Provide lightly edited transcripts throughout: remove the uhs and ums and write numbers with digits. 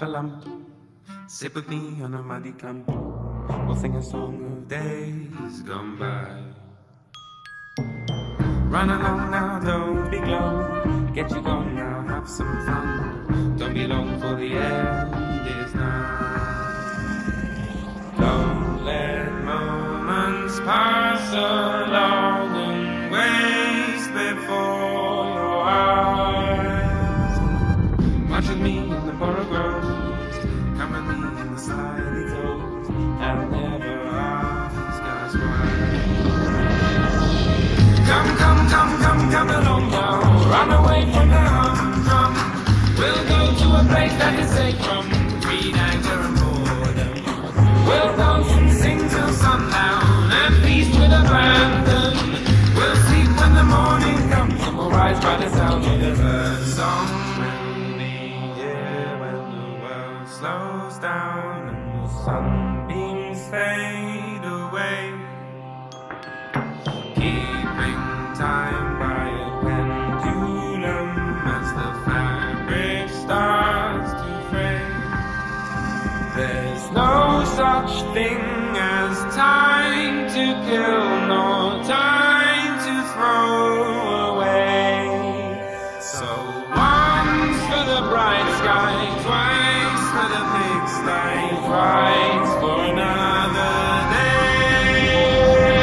a lump. Sit with me on a muddy clump. We'll sing a song of days gone by. Run along now, don't be glum. Get you gone now, have some fun. Don't be long for the end is nigh. Don't let moments pass along and waste before your eyes. March with me in the borough groves. Come with me in the slidey toes. And never ask us why. Come along now. Run away from the humdrum. We'll go to a place that is safe from greed, anger and boredom. We'll dance and sing till sundown and feast with abandon. We'll sleep when the morning comes and we'll rise by the sound of the bird song. We'll be here when the world slows down and the sunbeams fade away. Keeping time by a pendulum as the fabric starts to fray. There's no such thing as time to kill, nor time to throw away. So once for the bright sky, twice for the pigsty, thrice for another day.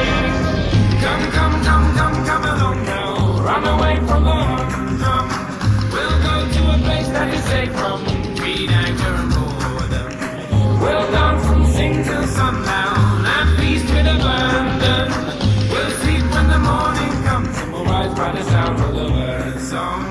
Come along now, run away from the humdrum. We'll go to a place that is safe from greed, anger and boredom. We'll dance and sing till sundown and feast with abandon. We'll sleep when the morning comes and we'll rise by the sound of the bird song.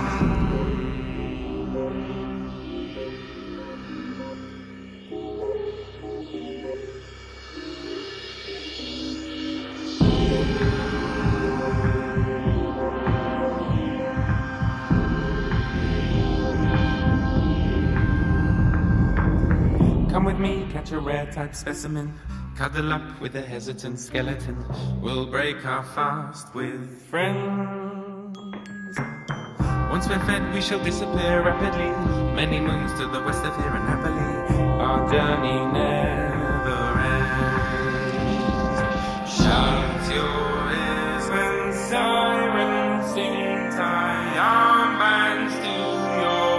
Come with me, catch a rare type specimen. Cuddle up with a hesitant skeleton. We'll break our fast with friends. Once we're fed, we shall disappear rapidly. Many moons to the west of here and happily. Our journey never ends. Shut your ears when sirens sing. Tie armbands to your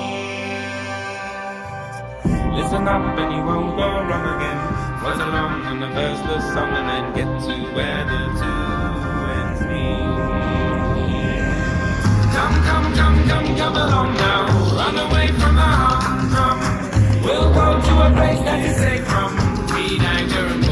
feet. Listen up and you won't go wrong again. Float along and reverse the song and then get to where the two ends meet. Come along now. Run away from the humdrum. We'll go to a place that is safe from greed, anger and